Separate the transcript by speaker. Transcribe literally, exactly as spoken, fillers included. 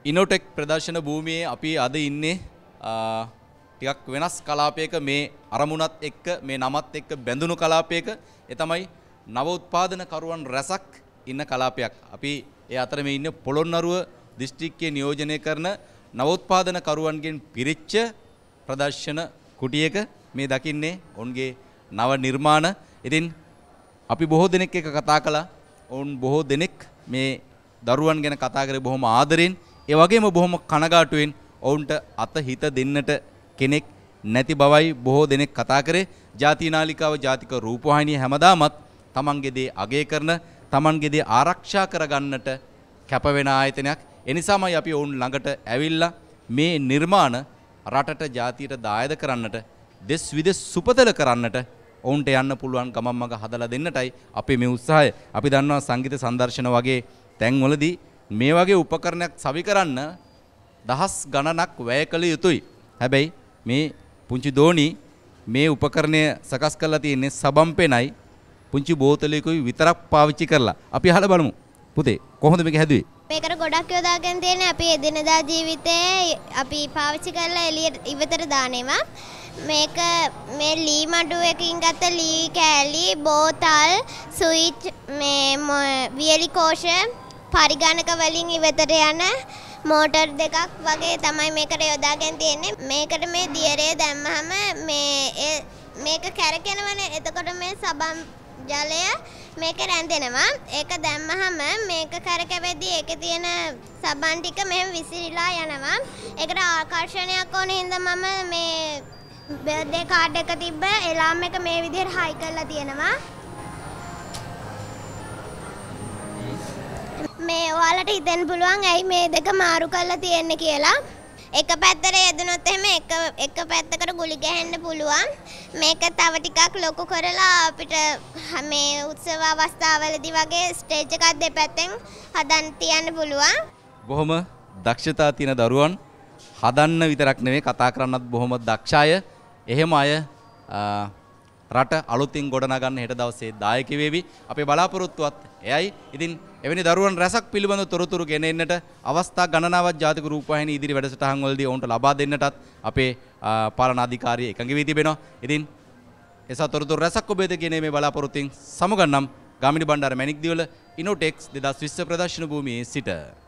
Speaker 1: ඉනෝටෙක් ප්‍රදර්ශන භූමියේ අපි අද ඉන්නේ ටිකක් වෙනස් කලාපයක මේ අරමුණත් එක්ක මේ නමත් එක්ක බැඳුණු කලාපයක. ඒ තමයි නව උත්පාදන කරුවන් රැසක් ඉන්න කලාපයක්. අපි ඒ අතර මේ ඉන්නේ පොළොන්නරුව දිස්ත්‍රික්කයේ නියෝජනය කරන නව උත්පාදන කරුවන්ගෙන් පිරිච්ච ප්‍රදර්ශන කුටියක මේ දකින්නේ ඔවුන්ගේ නව නිර්මාණ. ඉතින් අපි බොහෝ දෙනෙක් එක්ක කතා කළා. ඔවුන් බොහෝ දෙනෙක් මේ දරුවන් ගැන කතා කරේ බොහොම ආදරෙන්. ඒ වගේම බොහොම කනගාටුවෙන් ඔවුන්ට අත හිත දෙන්නට කෙනෙක් නැති බවයි බොහෝ දෙනෙක් කතා කරේ. ජාතික නාලිකාව ජාතික රූපවාහිනිය හැමදාමත් තමන්ගේ දේ අගය කරන තමන්ගේ දේ ආරක්ෂා කරගන්නට කැප වෙන ආයතනයක්. ඒ නිසාමයි අපි ඔවුන් ළඟට ඇවිල්ලා මේ නිර්මාණ රටට ජාතියට දායද කරන්නට දෙස් විදෙස් සුපතල කරන්නට ඔවුන්ට යන්න පුළුවන් ගමන් මඟ හදලා දෙන්නටයි අපේ මේ උත්සාහය. අපි දන්නවා සංගීත සංදර්ශන වගේ තැන්වලදී මේ වගේ උපකරණයක් සවි කරන්න දහස් ගණනක් වැය කළ යුතුයි. හැබැයි මේ පුංචි දෝණි මේ උපකරණය සකස් කරලා තියෙන්නේ සබම් පෙනයි පුංචි බෝතලයකුයි විතරක් පාවිච්චි කරලා. අපි අහලා බලමු. පුතේ කොහොමද මේක හැදුවේ?
Speaker 2: මේකට ගොඩක් යොදාගෙන තියෙන්නේ අපි එදිනදා ජීවිතේ අපි පාවිච්චි කරලා එළියට ඉවතට දාන ඒවා. මේක මේ ලී මඩු එකකින් ගත්ත ලී කෑලි බෝතල් ස්විච් මේ වියලි කෝෂ පරිගණක වලින් ඉවතට යන මෝටර් දෙකක් වගේ තමයි මේකට යොදාගෙන තියෙන්නේ. මේකට මේ දියරේ දැම්මහම මේ මේක කැරකෙනවනේ. එතකොට මේ සබම් ජලය මේක රැඳෙනවා. ඒක දැම්මහම මේක කරකැවෙද්දී ඒකේ තියෙන සබන් ටික මෙහෙම විසිරීලා යනවා. ඒකට ආකර්ෂණයක් ඕන හින්දා මම මේ බර්ත්ඩේ කාඩ් එක තිබ්බ එලාම් එක මේ විදිහට හයි කරලා තියෙනවා. මේ ඔයාලට හිතෙන්න පුළුවන් ඇයි මේ දෙක මාරු කරලා තියෙන්නේ කියලා. එක පැත්තට යෙදුනොත් එහෙම එක එක පැත්තකට ගුලි ගහන්න පුළුවන්. මේක තව ටිකක් ලොකු කරලා අපිට මේ උත්සව අවස්ථාවලදී වගේ ස්ටේජ් එකක් දෙපැත්තෙන් හදන්න තියන්න පුළුවන්.
Speaker 1: බොහොම දක්ෂතා තියෙන දරුවන් හදන්න විතරක් නෙවෙයි කතා කරන්නත් බොහොම දක්ෂ අය. එහෙම අය රට අලුතින් ගොඩනගන්න හෙට දවසේ දායක වේවි. අපේ බලාපොරොත්තුවත් එයයි. ඉතින් එවැනි දරුවන් රැසක් පිළිබඳ තොරතුරු ගෙන එන්නට අවස්ථා ගණනාවක් ජාතික රූපවාහිනිය ඉදිරි වැඩසටහන් වලදී ඔවුන්ට ලබා දෙන්නටත් අපේ පාලන අධිකාරිය එකඟ වී තිබෙනවා. ඉතින් එසා තොරතුරු රැසක් ඔබ වෙත ගෙන මේ බලාපොරොත්තුෙන් සමුගන්නම්. ගාමිණී බණ්ඩාර මැණික් දිවල ඉනෝටෙක්ස් දෙදාස් විස්ස ප්‍රදර්ශන භූමියේ සිට